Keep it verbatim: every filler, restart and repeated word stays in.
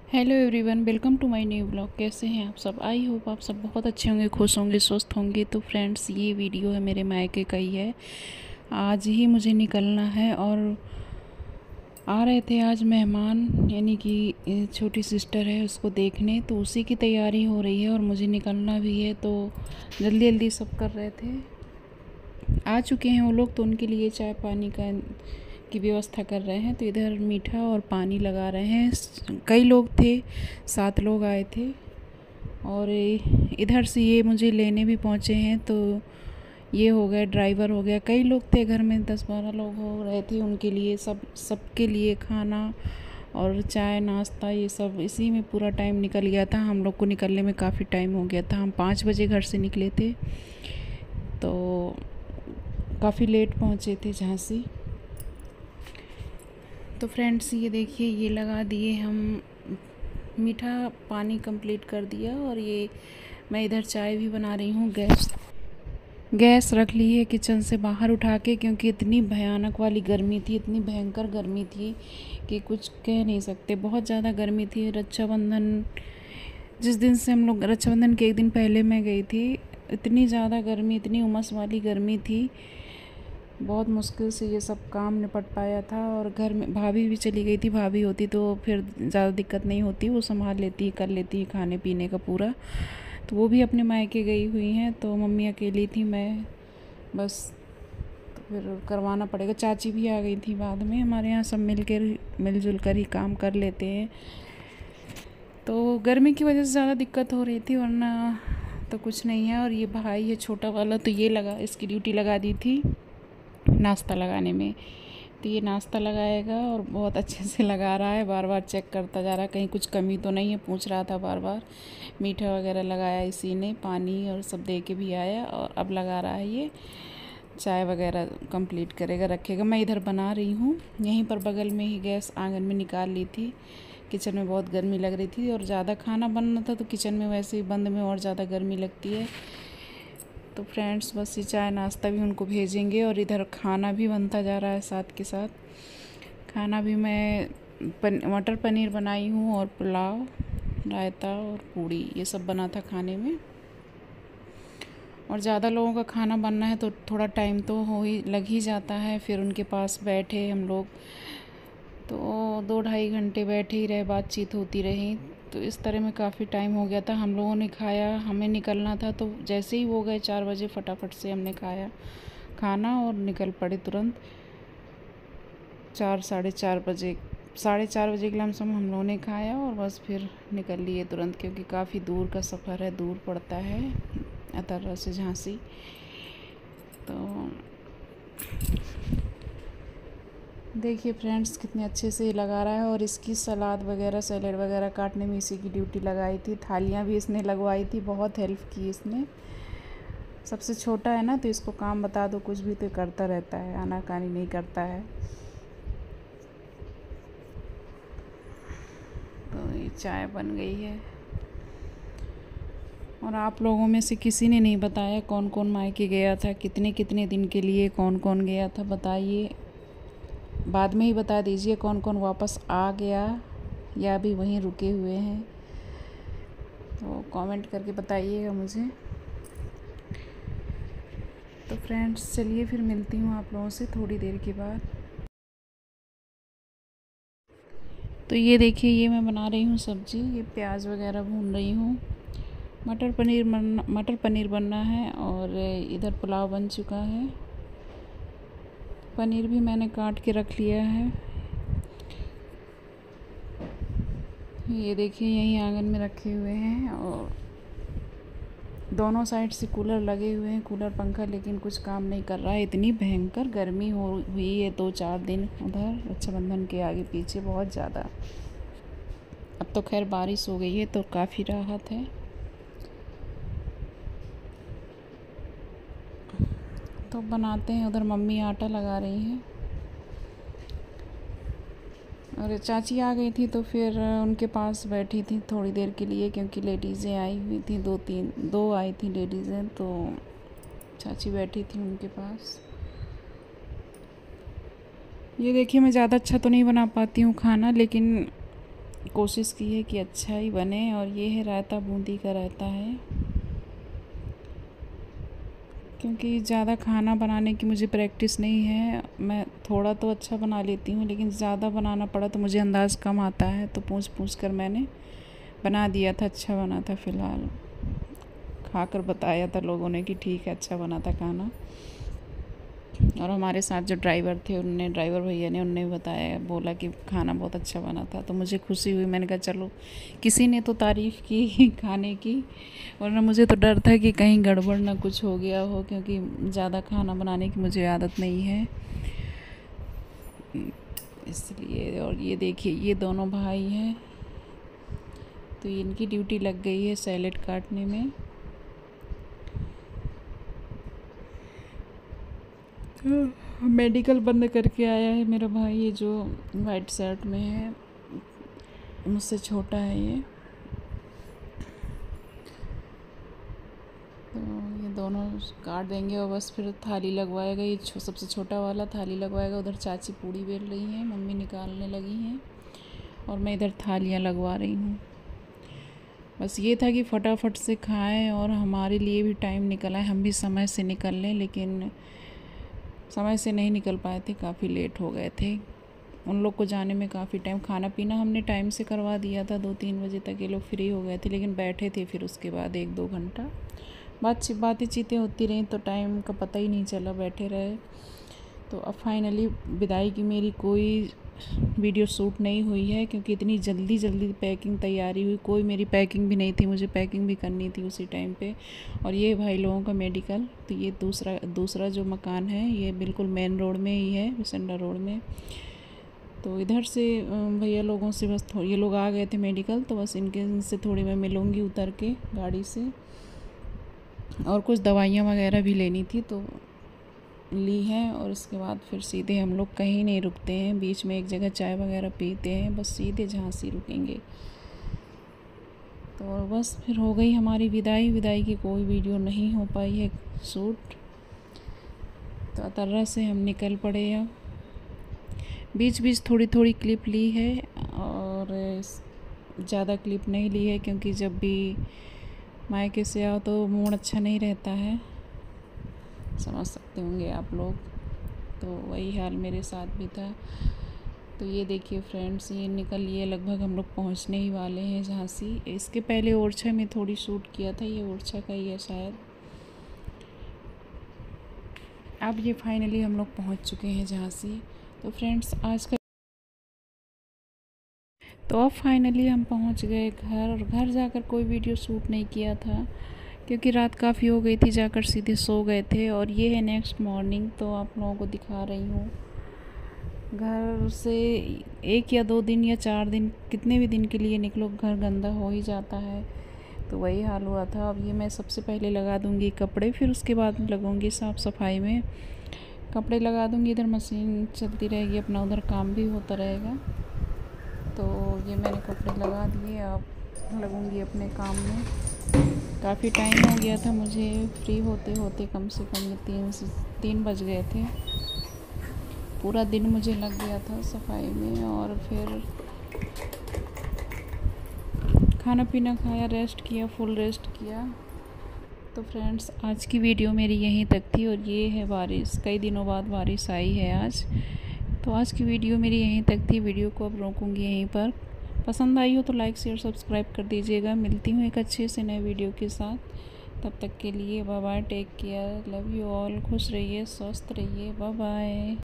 Hello everyone, welcome to my new blog. कैसे हैं आप सब? आई होप आप सब बहुत अच्छे होंगे, खुश होंगे, स्वस्थ होंगे। तो फ्रेंड्स, ये वीडियो है मेरे मायके का ही है। आज ही मुझे निकलना है और आ रहे थे आज मेहमान, यानी कि छोटी सिस्टर है, उसको देखने। तो उसी की तैयारी हो रही है और मुझे निकलना भी है, तो जल्दी जल्दी सब कर रहे थे। आ चुके हैं वो लोग, तो उनके लिए चाय पानी का की व्यवस्था कर रहे हैं। तो इधर मीठा और पानी लगा रहे हैं। कई लोग थे, सात लोग आए थे। और इधर से ये मुझे लेने भी पहुँचे हैं। तो ये हो गया, ड्राइवर हो गया, कई लोग थे घर में, दस बारह लोग हो रहे थे। उनके लिए सब सबके लिए खाना और चाय नाश्ता ये सब, इसी में पूरा टाइम निकल गया था। हम लोग को निकलने में काफ़ी टाइम हो गया था। हम पाँच बजे घर से निकले थे, तो काफ़ी लेट पहुँचे थे झांसी। तो फ्रेंड्स, ये देखिए, ये लगा दिए हम, मीठा पानी कंप्लीट कर दिया। और ये मैं इधर चाय भी बना रही हूँ। गैस गैस रख ली है किचन से बाहर उठा के, क्योंकि इतनी भयानक वाली गर्मी थी, इतनी भयंकर गर्मी थी कि कुछ कह नहीं सकते। बहुत ज़्यादा गर्मी थी। रक्षाबंधन जिस दिन से हम लोग, रक्षाबंधन के एक दिन पहले मैं गई थी, इतनी ज़्यादा गर्मी, इतनी उमस वाली गर्मी थी। बहुत मुश्किल से ये सब काम निपट पाया था। और घर में भाभी भी चली गई थी। भाभी होती तो फिर ज़्यादा दिक्कत नहीं होती, वो संभाल लेती, कर लेती है खाने पीने का पूरा। तो वो भी अपने मायके गई हुई हैं, तो मम्मी अकेली थी, मैं बस। तो फिर करवाना पड़ेगा। चाची भी आ गई थी बाद में। हमारे यहाँ सब मिल कर मिलजुल कर ही काम कर लेते हैं। तो गर्मी की वजह से ज़्यादा दिक्कत हो रही थी, वरना तो कुछ नहीं है। और ये भाई है छोटा वाला, तो ये लगा, इसकी ड्यूटी लगा दी थी नाश्ता लगाने में। तो ये नाश्ता लगाएगा और बहुत अच्छे से लगा रहा है। बार बार चेक करता जा रहा है कहीं कुछ कमी तो नहीं है, पूछ रहा था बार बार। मीठा वगैरह लगाया इसी ने, पानी और सब दे के भी आया। और अब लगा रहा है ये चाय वगैरह, कंप्लीट करेगा, रखेगा। मैं इधर बना रही हूँ, यहीं पर बगल में ही गैस आंगन में निकाल ली थी। किचन में बहुत गर्मी लग रही थी और ज़्यादा खाना बनना था, तो किचन में वैसे ही बंद में और ज़्यादा गर्मी लगती है। तो फ्रेंड्स, बस ये चाय नाश्ता भी उनको भेजेंगे और इधर खाना भी बनता जा रहा है साथ के साथ। खाना भी मैं पन, मटर पनीर बनाई हूँ और पुलाव, रायता और पूड़ी, ये सब बना था खाने में। और ज़्यादा लोगों का खाना बनना है तो थोड़ा टाइम तो हो ही लग ही जाता है। फिर उनके पास बैठे हम लोग, तो दो ढाई घंटे बैठे ही रहे, बातचीत होती रही। तो इस तरह में काफ़ी टाइम हो गया था। हम लोगों ने खाया, हमें निकलना था, तो जैसे ही वो गए चार बजे, फटाफट से हमने खाया खाना और निकल पड़े तुरंत। चार साढ़े चार बजे साढ़े चार बजे के लमसम हम लोगों ने खाया और बस फिर निकल लिए तुरंत, क्योंकि काफ़ी दूर का सफ़र है, दूर पड़ता है अतर्रा से झांसी। तो देखिए फ्रेंड्स, कितने अच्छे से लगा रहा है। और इसकी सलाद वगैरह, सैलेड वगैरह काटने में इसी की ड्यूटी लगाई थी। थालियाँ भी इसने लगवाई थी, बहुत हेल्प की इसने। सबसे छोटा है ना, तो इसको काम बता दो कुछ भी तो करता रहता है, आनाकानी नहीं करता है। तो ये चाय बन गई है। और आप लोगों में से किसी ने नहीं बताया कौन कौन मायके गया था, कितने कितने दिन के लिए कौन कौन गया था, बताइए। बाद में ही बता दीजिए कौन कौन वापस आ गया या अभी वहीं रुके हुए हैं, तो कमेंट करके बताइएगा मुझे। तो फ्रेंड्स, चलिए फिर मिलती हूँ आप लोगों से थोड़ी देर के बाद। तो ये देखिए, ये मैं बना रही हूँ सब्ज़ी, ये प्याज वगैरह भून रही हूँ। मटर पनीर बनना मटर पनीर बनना है और इधर पुलाव बन चुका है। पनीर भी मैंने काट के रख लिया है। ये देखिए, यहीं आंगन में रखे हुए हैं और दोनों साइड से कूलर लगे हुए हैं, कूलर पंखा, लेकिन कुछ काम नहीं कर रहा है। इतनी भयंकर गर्मी हो हुई है दो चार दिन उधर रक्षाबंधन के आगे पीछे, बहुत ज़्यादा। अब तो खैर बारिश हो गई है तो काफ़ी राहत है। तो बनाते हैं। उधर मम्मी आटा लगा रही हैं और चाची आ गई थी, तो फिर उनके पास बैठी थी थोड़ी देर के लिए, क्योंकि लेडीज़ें आई हुई थी, दो तीन दो आई थी लेडीज़ें, तो चाची बैठी थी उनके पास। ये देखिए, मैं ज़्यादा अच्छा तो नहीं बना पाती हूँ खाना, लेकिन कोशिश की है कि अच्छा ही बने। और ये है रायता, बूंदी का रायता है। क्योंकि ज़्यादा खाना बनाने की मुझे प्रैक्टिस नहीं है, मैं थोड़ा तो अच्छा बना लेती हूँ, लेकिन ज़्यादा बनाना पड़ा तो मुझे अंदाज़ कम आता है, तो पूछ पूछ कर मैंने बना दिया था। अच्छा बना था, फ़िलहाल खाकर बताया था लोगों ने कि ठीक है, अच्छा बना था खाना। और हमारे साथ जो ड्राइवर थे, उनने ड्राइवर भैया ने उनने भी बताया, बोला कि खाना बहुत अच्छा बना था। तो मुझे खुशी हुई, मैंने कहा चलो किसी ने तो तारीफ़ की खाने की, वरना मुझे तो डर था कि कहीं गड़बड़ ना कुछ हो गया हो, क्योंकि ज़्यादा खाना बनाने की मुझे आदत नहीं है इसलिए। और ये देखिए, ये दोनों भाई हैं, तो इनकी ड्यूटी लग गई है सैलेड काटने में। मेडिकल बंद करके आया है मेरा भाई, ये जो वाइट शर्ट में है, मुझसे छोटा है ये। तो ये दोनों काट देंगे और बस फिर थाली लगवाएगा। ये छो, सबसे छोटा वाला थाली लगवाएगा। उधर चाची पूड़ी बेल रही हैं, मम्मी निकालने लगी हैं, और मैं इधर थालियाँ लगवा रही हूँ। बस ये था कि फटाफट से खाएं और हमारे लिए भी टाइम निकल आए, हम भी समय से निकल लें, लेकिन समय से नहीं निकल पाए थे, काफ़ी लेट हो गए थे। उन लोग को जाने में काफ़ी टाइम, खाना पीना हमने टाइम से करवा दिया था, दो तीन बजे तक ये लोग फ्री हो गए थे, लेकिन बैठे थे फिर उसके बाद एक दो घंटा बात बातें चीतें होती रहीं, तो टाइम का पता ही नहीं चला, बैठे रहे। तो अब फाइनली विदाई की मेरी कोई वीडियो शूट नहीं हुई है, क्योंकि इतनी जल्दी जल्दी पैकिंग तैयारी हुई, कोई मेरी पैकिंग भी नहीं थी, मुझे पैकिंग भी करनी थी उसी टाइम पे। और ये भाई लोगों का मेडिकल, तो ये दूसरा दूसरा जो मकान है, ये बिल्कुल मेन रोड में ही है, बिसंडा रोड में। तो इधर से भैया लोगों से बस ये लोग आ गए थे मेडिकल, तो बस इनके इनसे थोड़ी मैं मिलूँगी उतर के गाड़ी से, और कुछ दवाइयाँ वगैरह भी लेनी थी तो ली हैं। और उसके बाद फिर सीधे हम लोग कहीं नहीं रुकते हैं, बीच में एक जगह चाय वगैरह पीते हैं, बस सीधे झांसी रुकेंगे। तो बस फिर हो गई हमारी विदाई। विदाई की कोई वीडियो नहीं हो पाई है शूट, तो अतर्रा से हम निकल पड़े। अब बीच बीच थोड़ी थोड़ी क्लिप ली है, और ज़्यादा क्लिप नहीं ली है, क्योंकि जब भी मायके से आओ तो मूड अच्छा नहीं रहता है, समझ सकते होंगे आप लोग। तो वही हाल मेरे साथ भी था। तो ये देखिए फ्रेंड्स, ये निकल लिए, लगभग हम लोग पहुंचने ही वाले हैं झांसी। इसके पहले ओरछा में थोड़ी शूट किया था, ये ओरछा का ही है शायद। अब ये फाइनली हम लोग पहुंच चुके हैं झांसी। तो फ्रेंड्स आज का तो अब फाइनली हम पहुंच गए घर, और घर जाकर कोई वीडियो शूट नहीं किया था, क्योंकि रात काफ़ी हो गई थी, जाकर सीधे सो गए थे। और ये है नेक्स्ट मॉर्निंग, तो आप लोगों को दिखा रही हूँ। घर से एक या दो दिन या चार दिन, कितने भी दिन के लिए निकलो, घर गंदा हो ही जाता है, तो वही हाल हुआ था। अब ये मैं सबसे पहले लगा दूँगी कपड़े, फिर उसके बाद लगूँगी साफ़ सफाई में। कपड़े लगा दूँगी, इधर मशीन चलती रहेगी, अपना उधर काम भी होता रहेगा। तो ये मैंने कपड़े लगा दिए, अब लगूँगी अपने काम में। काफ़ी टाइम हो गया था मुझे फ्री होते होते, कम से कम तीन से तीन बज गए थे। पूरा दिन मुझे लग गया था सफाई में, और फिर खाना पीना खाया, रेस्ट किया, फुल रेस्ट किया। तो फ्रेंड्स आज की वीडियो मेरी यहीं तक थी, और ये है बारिश, कई दिनों बाद बारिश आई है आज। तो आज की वीडियो मेरी यहीं तक थी, वीडियो को अब रोकूंगी यहीं पर। पसंद आई हो तो लाइक शेयर सब्सक्राइब कर दीजिएगा। मिलती हूँ एक अच्छे से नए वीडियो के साथ, तब तक के लिए bye bye, take care, love you all, खुश रहिए, स्वस्थ रहिए, बाय बाय।